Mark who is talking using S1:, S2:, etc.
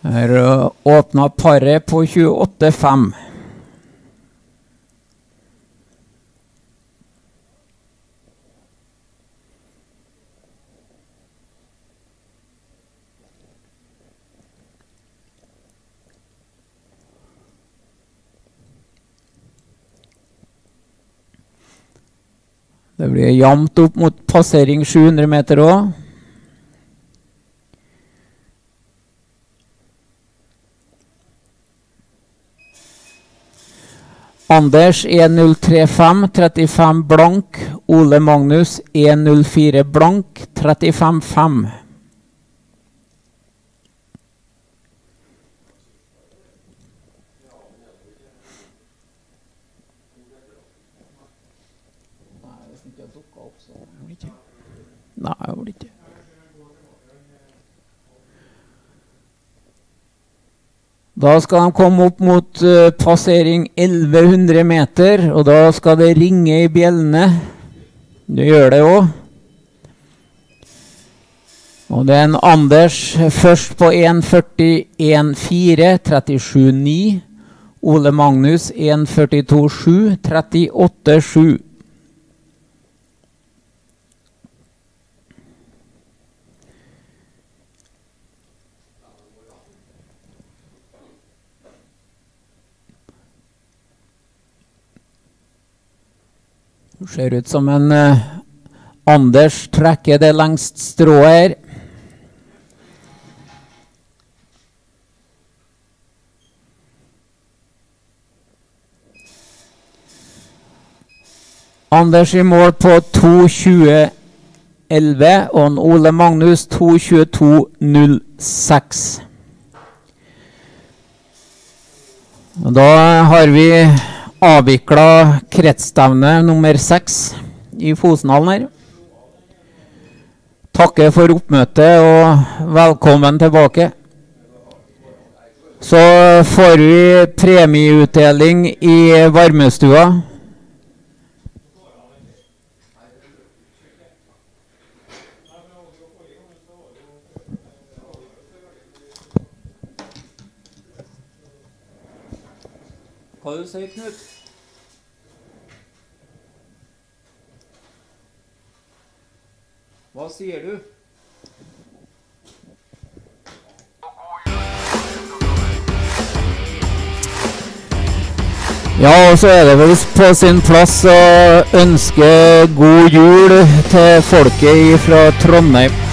S1: Her åpnet paret på 28,5. Det blir jevnt opp mot passering 700 meter også. Anders 1.03,5, 35 blank. Ole Magnus 1.04 blank, 35,5. Nei, det var det ikke. Da skal de komme opp mot passering 1100 meter, og da skal det ringe i bjellene. Det gjør det også. Og det er en Anders først på 1.41,4, 37,9. Ole Magnus 1.42,7, 38,7. Det ser ut som en Anders trekker det lengst strået her. Anders i mål på 2.20,11 og en Ole Magnus 2.22,06. Da har vi avviklet kretsstevne nummer 6 i Fosenhallen her. Takker for oppmøtet og velkommen tilbake. Så får vi premieutdeling i varmestua. Hva du sier, Knut? Hva sier du? Ja, og så er det vel på sin plass å ønske god jul til folket fra Trondheim.